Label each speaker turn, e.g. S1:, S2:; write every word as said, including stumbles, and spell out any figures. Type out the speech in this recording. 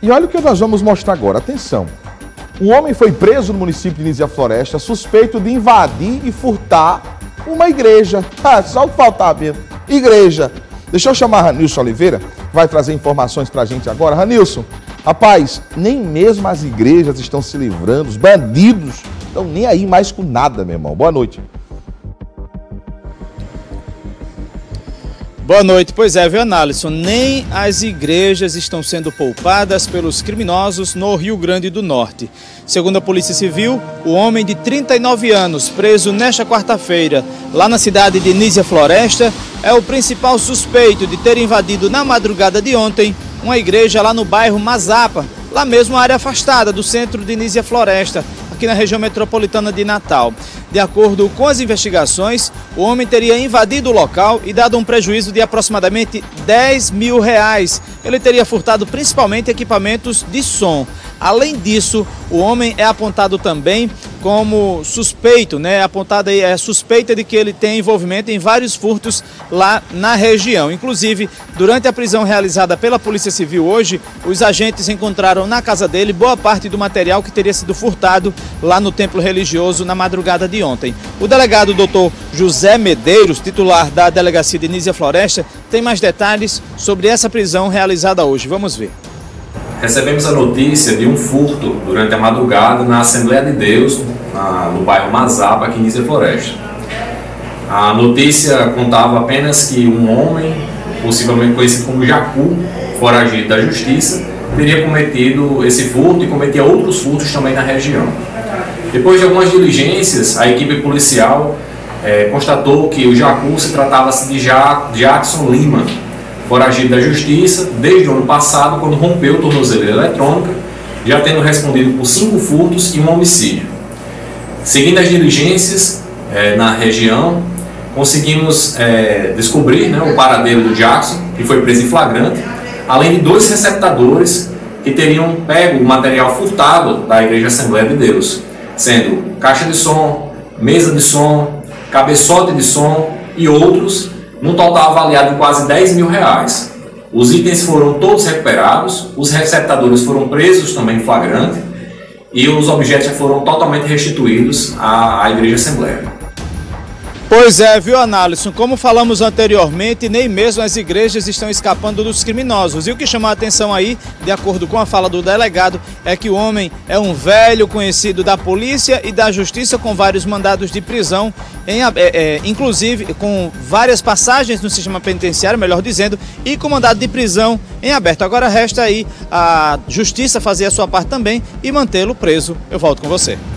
S1: E olha o que nós vamos mostrar agora, atenção. Um homem foi preso no município de Nísia Floresta, suspeito de invadir e furtar uma igreja. Ah, só o que faltava mesmo, igreja. Deixa eu chamar a Ranilson Oliveira, vai trazer informações pra gente agora. Ranilson, rapaz, nem mesmo as igrejas estão se livrando, os bandidos estão nem aí mais com nada, meu irmão. Boa noite.
S2: Boa noite. Pois é, viu, Analisson? Nem as igrejas estão sendo poupadas pelos criminosos no Rio Grande do Norte. Segundo a Polícia Civil, o homem de trinta e nove anos, preso nesta quarta-feira, lá na cidade de Nísia Floresta, é o principal suspeito de ter invadido na madrugada de ontem uma igreja lá no bairro Mazapa, lá mesmo a área afastada do centro de Nísia Floresta, aqui na região metropolitana de Natal. De acordo com as investigações, o homem teria invadido o local e dado um prejuízo de aproximadamente dez mil reais. Ele teria furtado principalmente equipamentos de som. Além disso, o homem é apontado também como suspeito, né? Apontada aí, é suspeita de que ele tem envolvimento em vários furtos lá na região. Inclusive, durante a prisão realizada pela Polícia Civil hoje, os agentes encontraram na casa dele boa parte do material que teria sido furtado lá no templo religioso na madrugada de ontem. O delegado doutor José Medeiros, titular da Delegacia de Nísia Floresta, tem mais detalhes sobre essa prisão realizada hoje. Vamos ver.
S3: Recebemos a notícia de um furto durante a madrugada na Assembleia de Deus, na, no bairro Mazapa, aqui em Nísia Floresta. A notícia contava apenas que um homem, possivelmente conhecido como Jacu, foragido da justiça, teria cometido esse furto e cometia outros furtos também na região. Depois de algumas diligências, a equipe policial eh, constatou que o Jacu se tratava-se de ja Jackson Lima, foragido da justiça desde o ano passado, quando rompeu tornozeleira eletrônica, já tendo respondido por cinco furtos e um homicídio. Seguindo as diligências eh, na região, conseguimos eh, descobrir, né, o paradeiro do Jackson, que foi preso em flagrante, além de dois receptadores que teriam pego o material furtado da Igreja Assembleia de Deus, sendo caixa de som, mesa de som, cabeçote de som e outros, num total avaliado em quase dez mil reais. Os itens foram todos recuperados, os receptadores foram presos também em flagrante e os objetos já foram totalmente restituídos à, à Igreja Assembleia.
S2: Pois é, viu, Analisson? Como falamos anteriormente, nem mesmo as igrejas estão escapando dos criminosos. E o que chama a atenção aí, de acordo com a fala do delegado, é que o homem é um velho conhecido da polícia e da justiça com vários mandados de prisão, em, é, é, inclusive com várias passagens no sistema penitenciário, melhor dizendo, e com mandado de prisão em aberto. Agora resta aí a justiça fazer a sua parte também e mantê-lo preso. Eu volto com você.